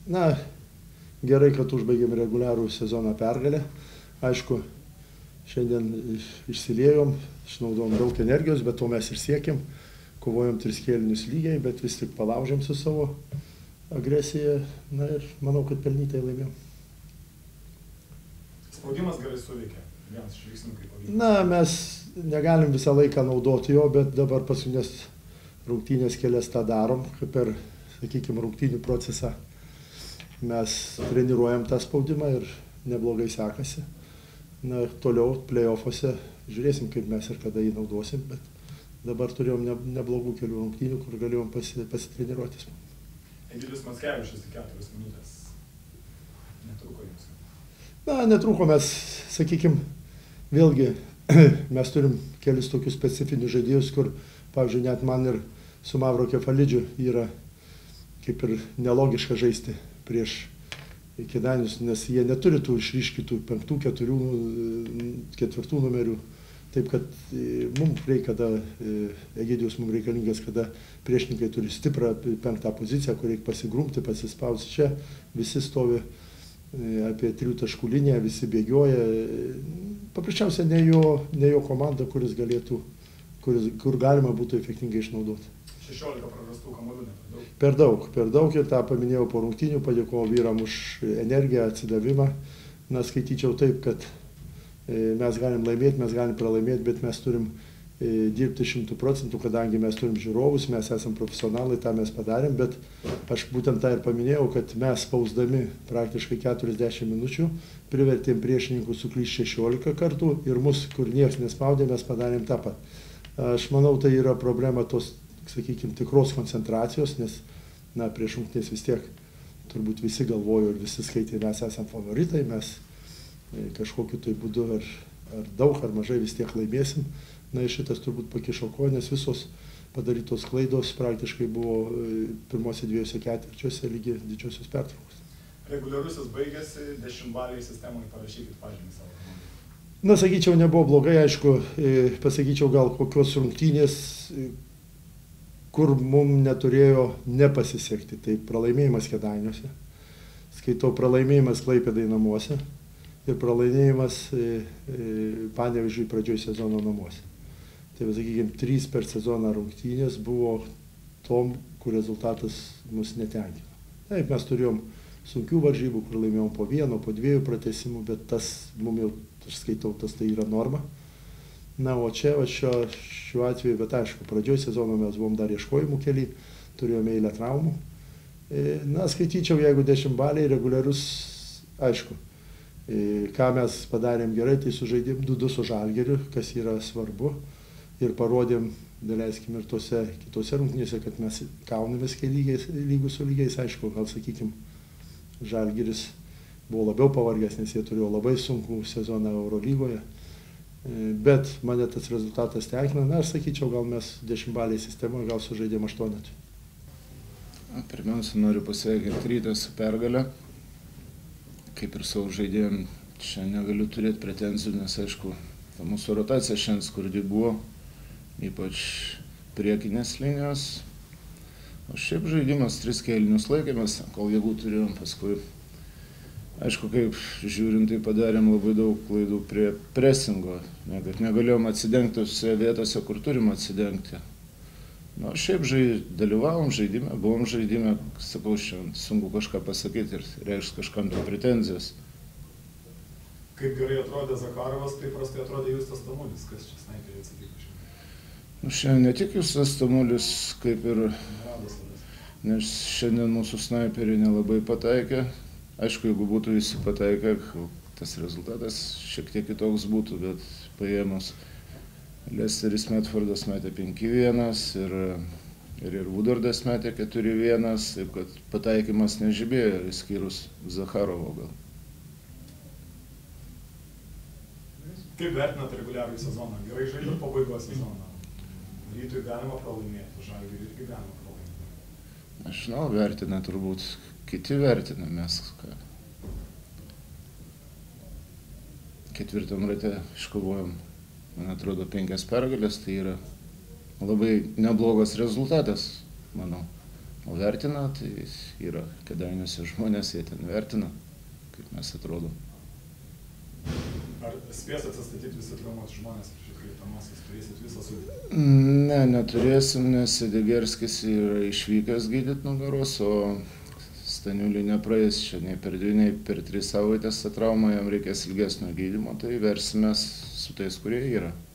Na, gerai, kad užbaigėm reguliarų sezoną pergalę. Aišku, šiandien išsiliejom, išnaudojom daug energijos, bet to mes ir siekėm. Kovojom 3 kėlinius lygiai, bet vis tik palaužėm su savo agresija. Na ir manau, kad pelnytai laimėjom. Spaudimas gerai suveikė. Vienas iš veiksnių kaip pavyko. Na, mes negalim visą laiką naudoti jo, bet dabar paskutinės rungtynės kelias tą darom, kaip per, sakykime, rungtynių procesą. Mes treniruojam tą spaudimą ir neblogai sekasi. Na, toliau play-offuose žiūrėsim, kaip mes ir kada jį naudosim, bet dabar turėjom neblogų kelių rungtynių, kur galėjom pasitreniruotis. Egidijus Mackevičius 4 minutės. Netruko jums? Na, netruko mes, sakykime, vėlgi mes turim kelius tokius specifinius žaidėjus, kur, pavyzdžiui, net man ir su Mavro Kefalidžiu yra kaip ir nelogiška žaisti prieš Kėdainius, nes jie neturi tų išryškytų 5, 4 numerių. Taip kad mums reikia, kada Egidijus mums reikalingas, kada priešininkai turi stiprą 5 poziciją, kur reikia pasigrumti, pasispausti. Čia visi stovi apie 3 taškų liniją, visi bėgioja. Paprasčiausiai ne jo komanda, kur galima būtų efektingai išnaudoti. 16 prarastų kamuolių, ne per daug? Per daug ir tą paminėjau po rungtynių, padėkojau vyram už energiją, atsidavimą. Na, skaityčiau taip, kad mes galim laimėti, mes galim pralaimėti, bet mes turim dirbti 100%, kadangi mes turim žiūrovus, mes esam profesionalai, tą mes padarėm, bet aš būtent tą ir paminėjau, kad mes spausdami praktiškai 40 minučių privertėm priešininkų suklysti 16 kartų ir mus, kur niekas nespaudė, mes padarėm tą pat. Aš manau, tai yra problema tos, sakykime, tikros koncentracijos, nes, na, prieš rungtynes vis tiek turbūt visi galvojo ir visi skaitė, mes esam favoritai, mes kažkokiu tai būdu ar daug ar mažai vis tiek laimėsim. Na ir šitas turbūt pakišo koją, nes visos padarytos klaidos praktiškai buvo pirmose 2 ketvirčiuose lygi didžiosios pertraukos. Reguliarusis baigėsi, 10-balėje sistemoje parašykit pažymį savo komandai. Na, sakyčiau, nebuvo blogai, aišku, pasakyčiau gal kokios rungtynės, kur mums neturėjo nepasisekti. Tai pralaimėjimas Kėdainiuose, skaitau pralaimėjimas Klaipėdai namuose ir pralaimėjimas Panevėžiui pradžioj sezono namuose. Tai, sakykime, 3 per sezoną rungtynės buvo tom, kur rezultatas mus netenkino. Taip, mes turėjom sunkių varžybų, kur laimėjom po 1, po 2 pratęsimų, bet tas, mums jau, aš skaitau, tas tai yra norma. Na, o čia, šiuo atveju, bet aišku, pradžioj sezono mes buvom dar ieškojimų kely, turėjome eilę traumų. Na, skaityčiau, jeigu 10-baliai reguliarus, aišku, ką mes padarėm gerai, tai sužaidėm 2-2 su Žalgiriu, kas yra svarbu. Ir parodėm, daleiskim, ir tose kitose rungtynėse, kad mes kaunamės lygus su lygiais, aišku, gal, sakykime, Žalgiris buvo labiau pavargęs, nes jie turėjo labai sunkų sezoną Eurolygoje. Bet mane tas rezultatas tenkina. Na, aš sakyčiau, gal mes 10-balėje sistemoje gal sužaidėm 8. Pirmiausia, noriu pasveikinti Rytą su pergale. Kaip ir savo žaidėjim, čia negaliu turėti pretenzijų, nes, aišku, ta mūsų rotacija šiandien skurdi buvo, ypač priekinės linijos. O šiaip žaidimas 3 kėlinius laikėmės, kol jėgų turėjom, paskui. Aišku, kaip žiūrint, tai padarėm labai daug klaidų prie presingo, kad negalėjom atsidengti tose vietose, kur turim atsidengti. Na, šiaip dalyvavom žaidime, buvom žaidime, sakau, šiandien sunku kažką pasakyti ir reikšti kažkam to pretenzijas. Kaip gerai atrodė Zakarovas, kaip prastai atrodė Justas Tamulis, kas čia snaiperiai atsitiko šiandien? Šiandien ne tik Justas Tamulis, kaip ir, nes šiandien mūsų snaiperiai nelabai pataikė. Aišku, jeigu būtų visi pataikę, tas rezultatas šiek tiek kitoks būtų, bet paėmus Lesteris Medfordas metė 5-1 ir Vudardas metė 4-1, taip kad pataikymas nežibėjo, išskyrus Zakharovo gal. Kaip vertinat reguliarųjį sezoną? Gerai žaidėt pabaigos sezoną. Rytui galima pralaimėti, Žalgiriui irgi galima pralaimėti. Aš žinau, vertina turbūt. Kiti vertina, mes ką. 4 rate iškovojom, man atrodo, 5 pergalės, tai yra labai neblogas rezultatas, manau. O vertina, tai yra Kėdainiuose žmonės, jie ten vertina, kaip mes atrodom. Ar spės atsistatyti visi traumuoti žmonės prieš atkreiptamasis, turėsit visą sudėtį? Ne, neturėsim, nes Sedegerskis yra išvykęs gydyti nugaros, o Staniuliui nepraeis čia nei per 2, nei per 3 savaitės tą traumą, jam reikės ilgesnio gydymo, tai versimės su tais, kurie yra.